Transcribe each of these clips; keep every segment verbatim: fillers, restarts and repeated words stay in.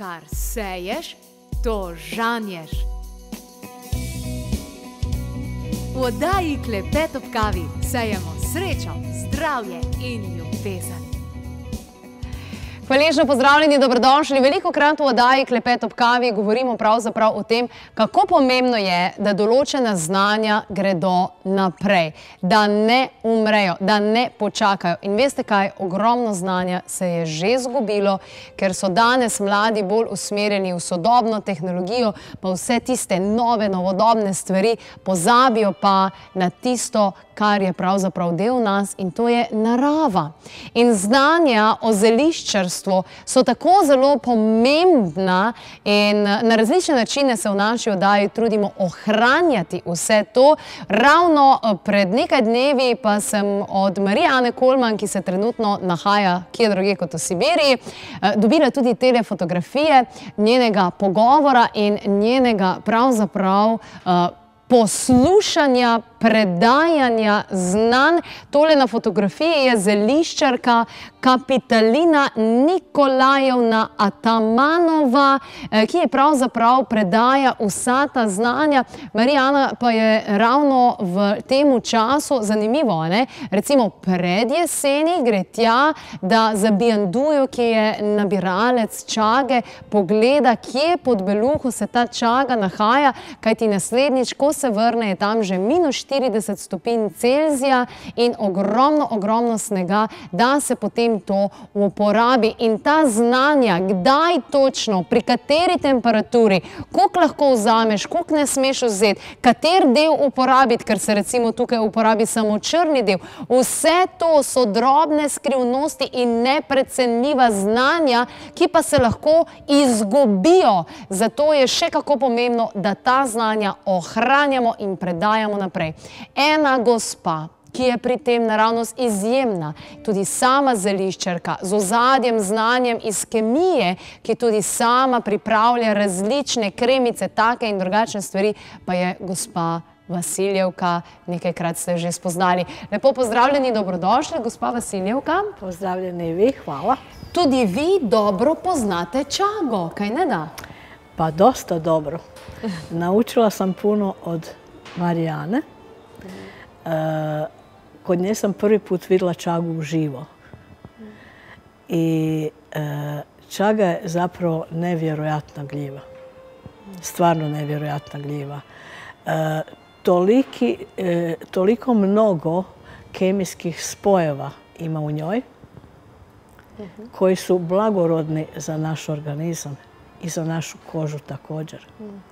Kar seješ, to žanješ. V oddaji Klepet ob kavi sejemo srečo, zdravje in ljubezen. Hvaležno pozdravljeni, dobrodošli. Velikokrat v oddaji Klepet ob kavi govorimo pravzaprav o tem, kako pomembno je, da določena znanja gredo naprej, da ne umrejo, da ne počakajo. In veste kaj, ogromno znanja se je že zgubilo, ker so danes mladi bolj usmerjeni v sodobno tehnologijo, pa vse tiste nove, novodobne stvari, pozabijo pa na tisto, kar je pravzaprav del nas, in to je narava. In znanja o zeliščarstvu so tako zelo pomembna in na različne načine se v naši oddaji trudimo ohranjati vse to. Ravno pred nekaj dnevi pa sem od Marijane Kolman, ki se trenutno nahaja kje druge kot v Sibiriji, dobila tudi tele fotografije njenega pogovora in njenega pravzaprav poslušanja, predajanja znanj. Tole na fotografiji je zeliščarka Kapitalina Nikolajevna Atamanova, ki je pravzaprav predaja vsa ta znanja. Marijana pa je ravno v tem času, zanimivo, ne? Recimo pred jeseni gre tja, da za Biandujo, ki je nabiralec čage, pogleda, kje pod beluhu se ta čaga nahaja, kajti naslednjič, ko se vrne, je tam že minus štirideset stopinj Celzija in ogromno, ogromno snega, da se potem to uporabi. In ta znanja, kdaj točno, pri kateri temperaturi, koliko lahko vzameš, koliko ne smeš vzeti, kater del uporabiti, ker se recimo tukaj uporabi samo črni del, vse to so drobne skrivnosti in neprecenljiva znanja, ki pa se lahko izgubijo. Zato je še kako pomembno, da ta znanja ohranjamo in predajamo naprej. Ena gospa, ki je pri tem naravnost izjemna, tudi sama zeliščarka, z ozadjem znanjem iz kemije, ki tudi sama pripravlja različne kremice, take in drugačne stvari, pa je gospa Vasiljevka. Nekajkrat ste že spoznali. Lepo pozdravljeni, dobrodošli, gospa Vasiljevka. Pozdravljeni vi, hvala. Tudi vi dobro poznate čago, kaj ne da? Pa dosta dobro. Naučila sam puno od Marijane. Kod nje sam prvi put vidjela čagu uživo. I čaga je zapravo nevjerojatna gljiva. Stvarno nevjerojatna gljiva. Toliko mnogo kemijskih spojeva ima u njoj koji su blagorodni za naš organizam i za našu kožu također.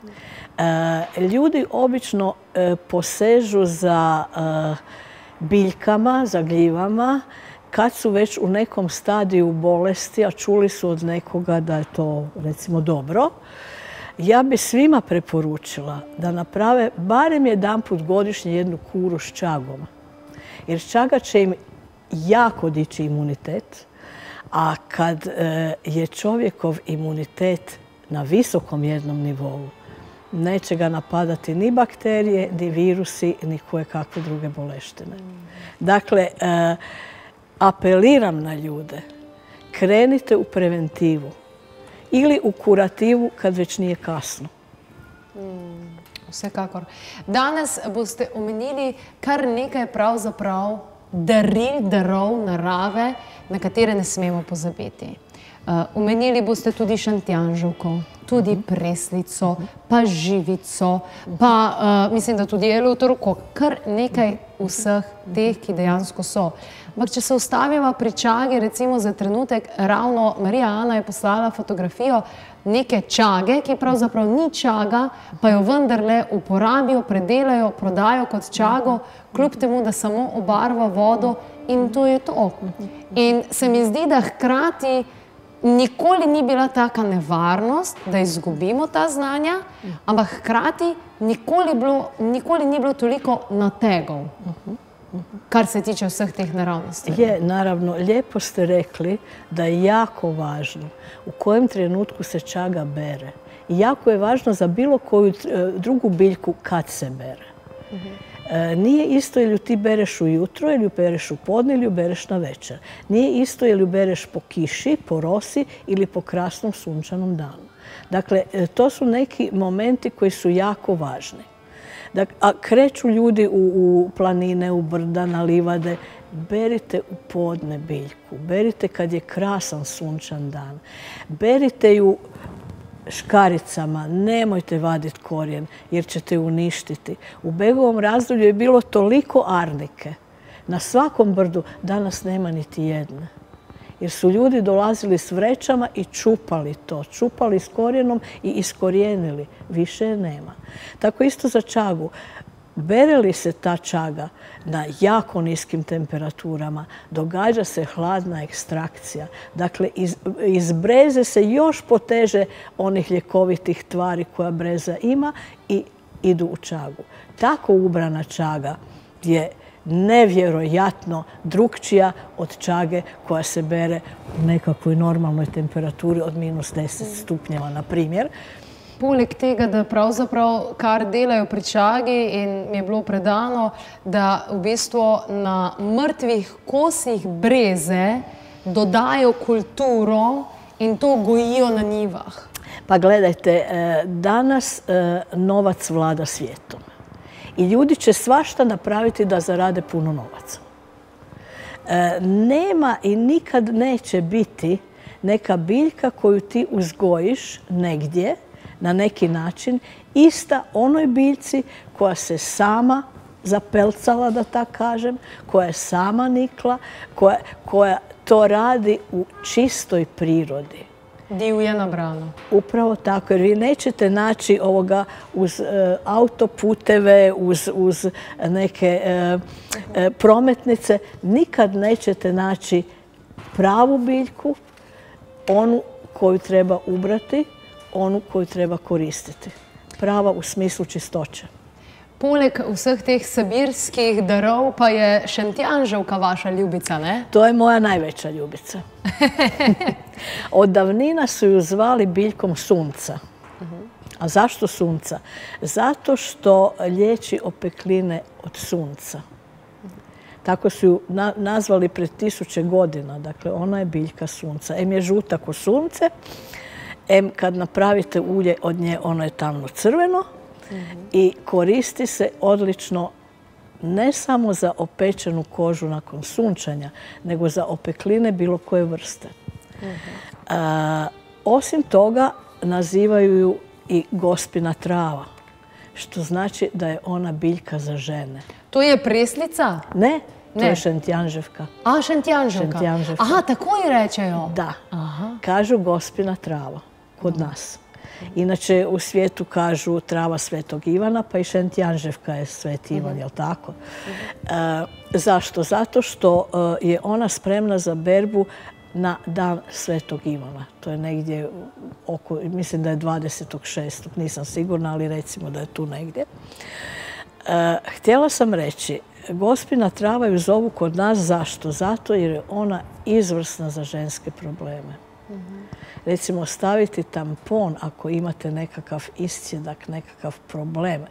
Ljudi obično posežu za biljkama, za gljivama, kad su već u nekom stadiju bolesti, a čuli su od nekoga da je to recimo dobro. Ja bi svima preporučila da naprave barem jedanput godišnje jednu kuru s čagom. Jer čaga će im jako dići imunitet. A kad je čovjekov imunitet na visokom jednom nivou, neće ga napadati ni bakterije, ni virusi, ni koje kakve druge boleštine. Dakle, apeliram na ljude, krenite u preventivu ili u kurativu kad već nije kasno. Vsekakor. Danes boste omenili kar nekaj pravzaprav daril, darov narave, na katere ne smemo pozabiti. Omenili boste tudi šantjanževko, tudi preslico, pa živico, pa mislim, da tudi eleuteroko, kar nekaj vseh teh, ki dejansko so. Ampak, če se ustavimo pri čagi, recimo za trenutek, ravno Marijana je poslala fotografijo neke čage, ki pravzaprav ni čaga, pa jo vendarle uporabijo, predelajo, prodajo kot čago, kljub temu, da samo obarva vodo, in to je to. In se mi zdi, da hkrati nikoli ni bila taka nevarnost, da izgubimo ta znanja, ampak hkrati nikoli ni bilo toliko nategov, kar se tiče vseh teh naravnih stvari. Je, naravno, lijepo ste rekli da je jako važno u kojem trenutku se čaga bere. I jako je važno za bilo koju drugu biljku kad se bere. Nije isto ili ju ti bereš ujutro, ili ju bereš u podne, ili ju bereš na večer. Nije isto ili ju bereš po kiši, po rosi ili po krasnom sunčanom danu. Dakle, to su neki momenti koji su jako važni. A kreću ljudi u planine, u brda, na livade. Berite u podne biljku. Berite kad je krasan sunčan dan. Berite ju škaricama, nemojte vaditi korijen jer ćete ju uništiti. U Begovom razdoblju je bilo toliko arnike. Na svakom brdu danas nema niti jedne. Jer su ljudi dolazili s vrećama i čupali to. Čupali s korijenom i iskorijenili. Više je nema. Tako isto za čagu. Bere li se ta čaga na jako niskim temperaturama, događa se hladna ekstrakcija. Dakle, iz, iz breze se još poteže onih ljekovitih tvari koja breza ima i idu u čagu. Tako ubrana čaga je nevjerojatno drukčija od čage koja se bere u nekakvoj normalnoj temperaturi od minus deset stupnjeva, na primjer. Poleg tega, da pravzaprav kar delajo pri čagi in mi je bilo predano, da v bistvu na mrtvih kosih breze dodajo kulturo in to gojijo na njivah. Pa gledajte, danas novac vlada svijetom. I ljudi će svašta napraviti da zarade puno novaca. Nema i nikad neće biti neka biljka koju ti uzgojiš negdje, na neki način, ista onoj biljci koja se sama zapelcala, da tako kažem, koja je sama nikla, koja, koja to radi u čistoj prirodi. Divje nabrano. Upravo tako, jer vi nećete naći ovoga uz e, autoputeve, uz, uz neke e, e, prometnice, nikad nećete naći pravu biljku, onu koju treba ubrati, onu koju treba koristiti. Prava u smislu čistoće. Poleg vseh teh sibirskih darov pa je šentjanževka vaša ljubica, ne? To je moja najveća ljubica. Od davnina su ju zvali biljkom sunca. A zašto sunca? Zato što liječi opekline od sunca. Tako su ju nazvali pred tisuće godina. Dakle, ona je biljka sunca. Em je žuta ko sunce, em kad napravite ulje od nje, ono je tamno crveno i koristi se odlično ne samo za opečenu kožu nakon sunčanja, nego za opekline bilo koje vrste. A, osim toga, nazivaju ju i gospina trava, što znači da je ona biljka za žene. To je preslica? Ne, to je šentjanževka. A, šentjanževka. Aha, tako ji rečejo? Da. Kažu gospina trava kod nas. Inače, u svijetu kažu trava Svetog Ivana, pa i šentjanževka je Sveti Ivan, jel' tako? Zašto? Zato što je ona spremna za berbu na dan Svetog Ivana. To je negdje oko, mislim da je dvadesetog šestog nisam sigurna, ali recimo da je tu negdje. Htjela sam reći, gospina trava ju zovu kod nas zašto? Zato jer je ona izvrsna za ženske probleme. Recimo, staviti tampon ako imate nekakav iscjedak, nekakav problem,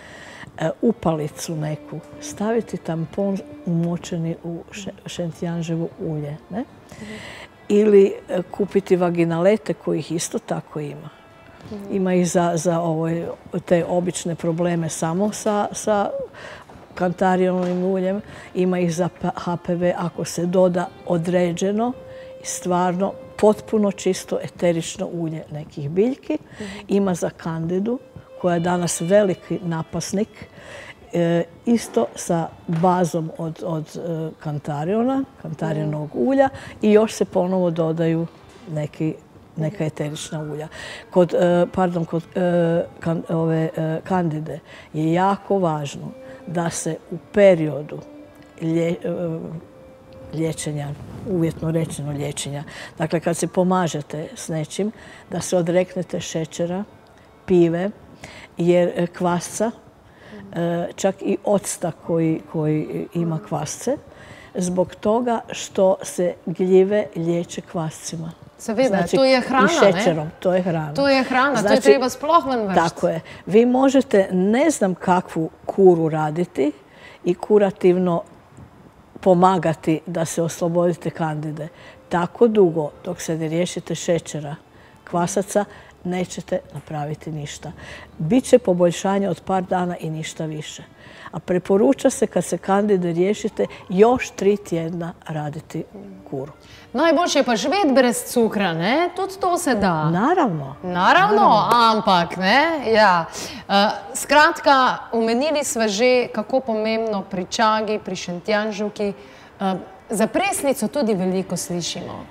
upalicu neku, staviti tampon umočeni u šentjanževo ulje. Ne? Ili kupiti vaginalete kojih isto tako ima. Ima i za, za ovoj, te obične probleme samo sa, sa kantarijonovim uljem. Ima i za H P V ako se doda određeno i stvarno potpuno čisto eterično ulje nekih biljki. Ima za kandidu, koja je danas veliki napasnik, e, isto sa bazom od, od e, kantariona, kantarijonovog ulja i još se ponovo dodaju neki, neka eterična ulja. Kod, e, pardon, kod e, kan, ove e, kandide je jako važno da se u periodu lje, e, liječenja, uvjetno rečeno liječenja. Dakle, kad se pomažete s nečim, da se odreknete šećera, pive, jer kvasca, čak i octa koji, koji ima kvasce, zbog toga što se gljive liječe kvascima. Seveda, znači, to je hrana, i šećerom, ne? to je hrana. To je hrana, znači, to je treba sploh ven vršiti. Tako je. Vi možete ne znam kakvu kuru raditi, i kurativno pomagati da se oslobodite kandide. Tako dugo dok se ne riješite šećera, kvasaca, nećete napraviti ništa. Biće poboljšanje od par dana i ništa više. A preporuča se kad se kandide riješite još tri tjedna raditi kuru. Najboljše je pa živeti brez cukra, ne? Tudi to se da. Naravno. Naravno, ampak, ne? Ja. Skratka, omenili sva že, kako pomembno pri čagi, pri šentjanževki. Za preslico tudi veliko slišimo.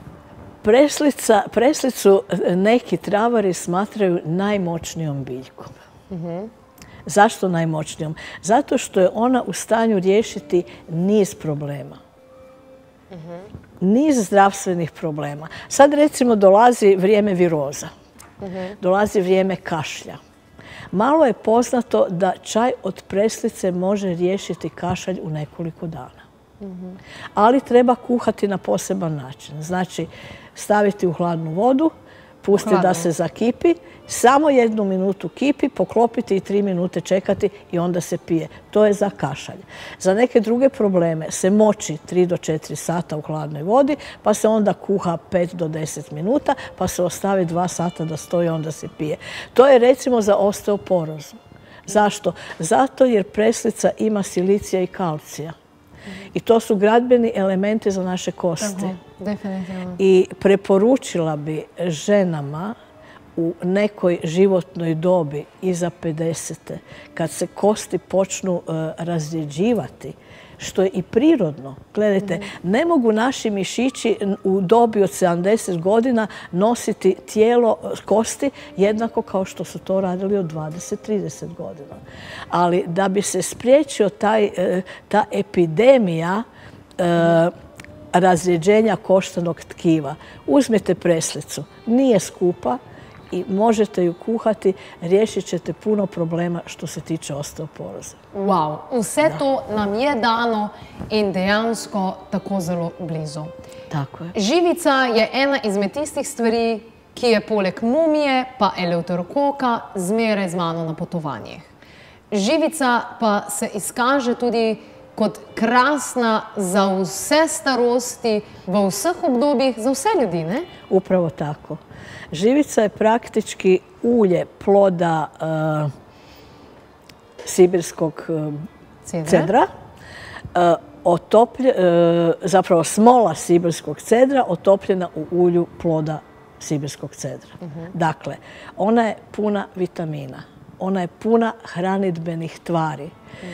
Preslicu neki travari smatraju najmoćnijom biljkom. Zašto najmoćnijom? Zato što je ona u stanju riješiti niz problema. Niz zdravstvenih problema. Sad recimo dolazi vrijeme viroza. Dolazi vrijeme kašlja. Malo je poznato da čaj od preslice može riješiti kašalj u nekoliko dana. Ali treba kuhati na poseban način. Znači, staviti u hladnu vodu, pustiti da se zakipi, samo jednu minutu kipi, poklopiti i tri minute čekati i onda se pije. To je za kašalj. Za neke druge probleme se moči tri do četiri sata u hladnoj vodi, pa se onda kuha pet do deset minuta, pa se ostavi dva sata da stoji, onda se pije. To je recimo za osteoporozu. Zašto? Zato jer preslica ima silicija i kalcija. I to su gradbeni elementi za naše kosti. I preporučila bi ženama u nekoj životnoj dobi iza pedesete, kad se kosti počnu razrjeđivati, što je i prirodno. Gledajte, ne mogu naši mišići u dobi od sedamdeset godina nositi tijelo kosti jednako kao što su to radili od dvadeset do trideset godina. Ali da bi se spriječio ta epidemija razrjeđenja koštanog tkiva, uzmite preslicu. Nije skupa i možete ju kuhati, riješit ćete puno problema što se tiče osteoporoze. Wow, vse to nam je dano in dejansko tako zelo blizu. Tako je. Živica je ena izmed tistih stvari, ki je poleg mumije pa eleuterokoka zmeraj z mano na potovanjih. Živica pa se izkaže tudi kot krasna za vse starosti, v vseh obdobjih, za vse ljudi, ne? Upravo tako. Živica je praktički ulje ploda sibirskog cedra, zapravo smola sibirskog cedra otopljena u ulju ploda sibirskog cedra. Dakle, ona je puna vitamina, ona je puna hranidbenih tvari.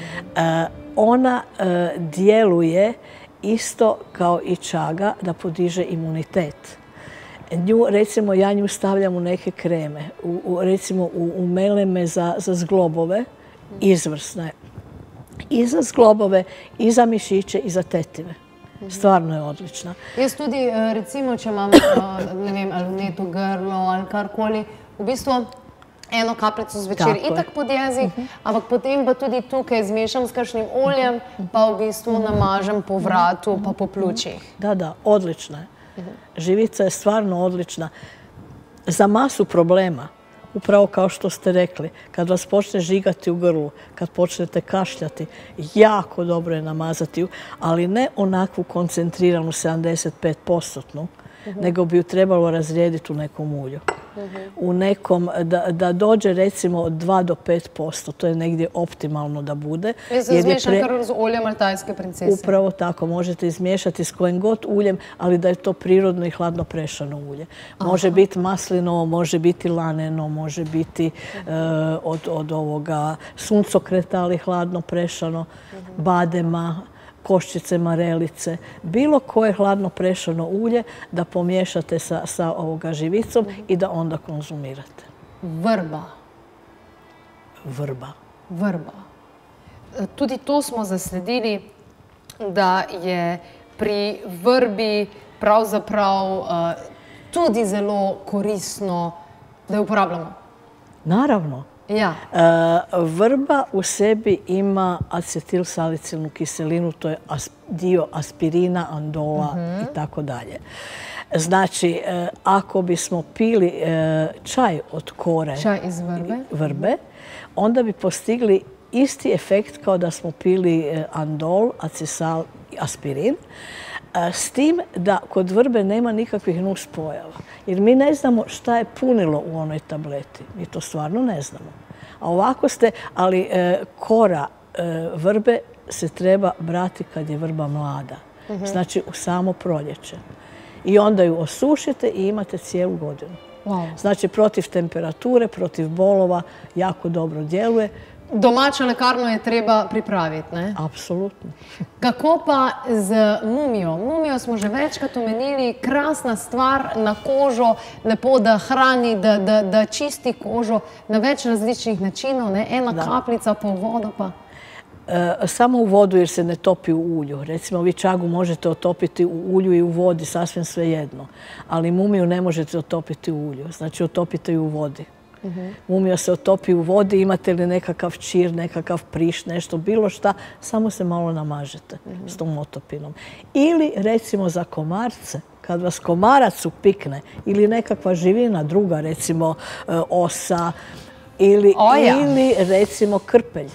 Ona djeluje isto kao i čaga da podiže imunitet. Nju, recimo, ja nju stavljam u neke kreme, recimo u meleme za zglobove, izvrsna je. I za zglobove, i za mišiće, i za tetive. Stvarno je odlična. Jaz tudi, recimo, če imam, ne vem, ali vneto grlo ali karkoli, v bistvu eno kapljico zvečer itak pod jezik, ampak potem pa tudi tukaj zmešam s kakšnim oljem, pa v bistvu namažem po vratu, pa po pljučih. Da, da, odlična je. Živica je stvarno odlična za masu problema. Upravo kao što ste rekli, kad vas počne žigati u grlu, kad počnete kašljati, jako dobro je namazati ju, ali ne onakvu koncentriranu sedamdeset pet posto, nego bi ju trebalo razrijediti u nekom ulju. U nekom, da dođe recimo od dva do pet posto, to je negdje optimalno da bude. Je se izmiješam kar z uljem maltajske princese. Upravo tako, možete izmiješati s kojim god uljem, ali da je to prirodno i hladno prešano ulje. Može biti maslinovo, može biti laneno, može biti od ovoga suncokreta, ali hladno prešano, badema, koščice, marelice, bilo koje hladno prešano ulje da pomiješate sa ovoga živicom i da onda konzumirate. Vrba. Vrba. Vrba. Tudi to smo zasledili, da je pri vrbi pravzaprav tudi zelo koristno, da jo uporabljamo. Naravno. Ja. Vrba u sebi ima acetilsalicilnu kiselinu, to je dio aspirina, andola i tako dalje. Znači, ako bismo pili čaj od kore čaj iz vrbe, vrbe, onda bi postigli isti efekt kao da smo pili andol, acisal, aspirin, s tim da kod vrbe nema nikakvih nuspojava. Jer mi ne znamo šta je punilo u onoj tableti. Mi to stvarno ne znamo. A ovako ste, ali kora vrbe se treba brati kad je vrba mlada. Znači u samo proljeće. I onda ju osušite i imate cijelu godinu. Znači protiv temperature, protiv bolova jako dobro djeluje. Domačo lekarno je treba pripraviti, ne? Apsolutno. Kako pa z mumijo? Mumijo smo že večkrat omenili, krasna stvar na kožo, lepo da hrani, da čisti kožo na več različnih načinov, ne? Ena kapljica pa v vodo pa... Samo u vodu jer se ne topi u ulju. Recimo, vi čagu možete otopiti u ulju i u vodi, sasvim svejedno. Ali mumiju ne možete otopiti u ulju. Znači, otopite ju u vodi. Mumija se otopi u vodi, imate li nekakav čir, nekakav priš, nešto, bilo šta, samo se malo namažete s tom otopinom. Ili, recimo, za komarce, kad vas komarac upikne ili nekakva živina druga, recimo osa ili, ili recimo krpelj.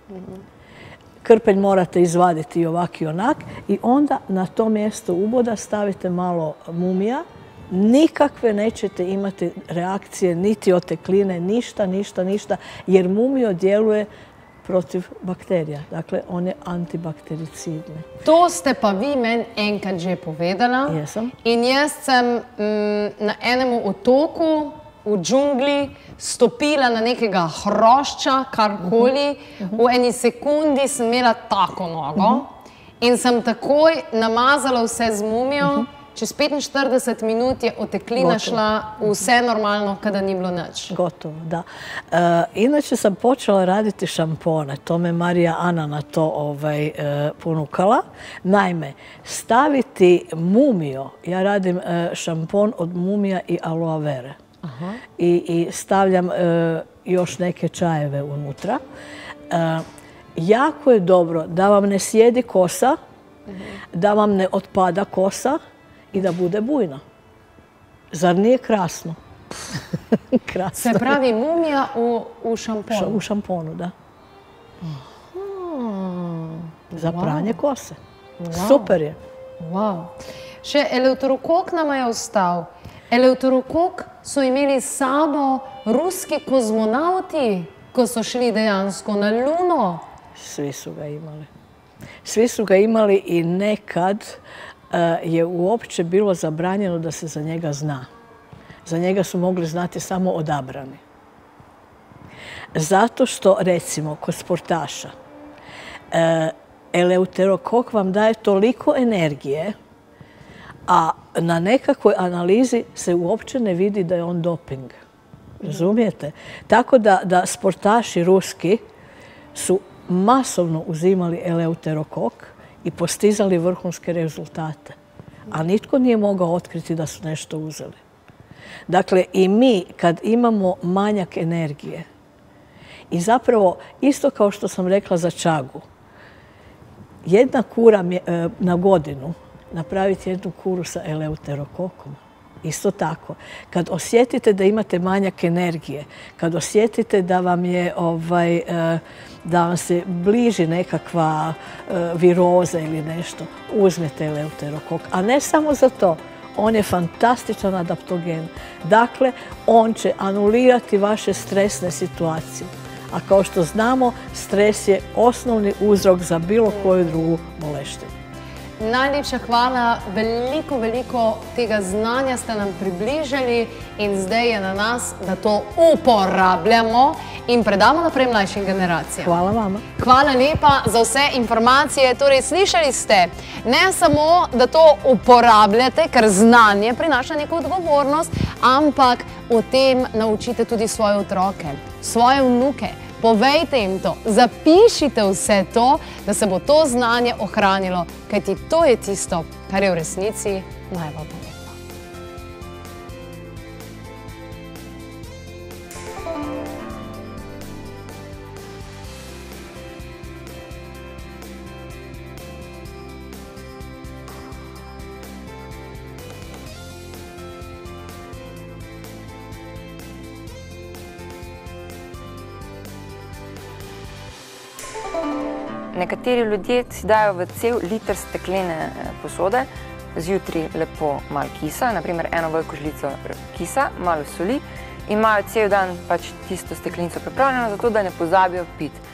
Krpelj morate izvaditi i ovak i onak i onda na to mjesto uboda stavite malo mumija. Nikakve nećete imati reakcije, niti otekline, ništa, ništa, ništa, jer mumio djeluje protiv bakterija. Dakle, on je antibaktericidni. To ste pa vi meni enkrat že povedala. Jesam. In jaz sem na enemu otoku v džungli stopila na nekega hrošča, karkoli. V eni sekundi sem imela tako nogo in sem takoj namazala vse z mumijo. Čez petinštirideset minut je oteklina šla, vse normalno, kada ni bilo nič. Gotovo, da. Inače sam počela raditi šampone. To me Marija Ana na to ponukala. Naime, staviti mumio, ja radim šampon od mumija i aloe vere. I stavljam još neke čajeve unutra. Jako je dobro da vam ne sjedi kosa, da vam ne otpada kosa, i da bude bujna. Zar nije krasno? Se pravi mumija u šamponu? U šamponu, da. Za pranje kose. Super je. Še eleuterokok nama je ostal. Eleuterokok so imeli s sabo ruski kozmonauti, ko so šli dejansko na Luno. Svi su ga imali. Svi su ga imali i nekad je uopće bilo zabranjeno da se za njega zna. Za njega su mogli znati samo odabrani. Zato što, recimo, kod sportaša, eleuterokok vam daje toliko energije, a na nekakvoj analizi se uopće ne vidi da je on doping. Razumijete? Tako da sportaši ruski su masovno uzimali eleuterokok i postizali vrhunske rezultate. A nitko nije mogao otkriti da su nešto uzeli. Dakle, i mi kad imamo manjak energije i zapravo isto kao što sam rekla za čagu, jedna kura na godinu, napraviti jednu kuru sa eleuterokokom. Isto tako. Kad osjetite da imate manjak energije, kad osjetite da vam je ovaj, da vam se bliži nekakva viroza ili nešto, uzmete eleuterokok. A ne samo za to. On je fantastičan adaptogen. Dakle, on će anulirati vaše stresne situacije. A kao što znamo, stres je osnovni uzrok za bilo koju drugu boleštinu. Najlepša hvala, veliko, veliko tega znanja ste nam približali in zdaj je na nas, da to uporabljamo in predamo naprej mlajšim generacijam. Hvala vama. Hvala lepa za vse informacije. Torej, slišali ste, ne samo, da to uporabljate, ker znanje prinaša neko odgovornost, ampak o tem naučite tudi svoje otroke, svoje vnuke. Povejte jim to, zapišite vse to, da se bo to znanje ohranilo, kajti to je tisto, kar je v resnici najbolj pomembno. nekateri ljudje si dajo v cel liter steklene posode, zjutraj lepo malo kisa, naprimer eno veliko žlico kisa, malo soli in imajo cel dan pač tisto steklenico pripravljeno, zato da ne pozabijo piti.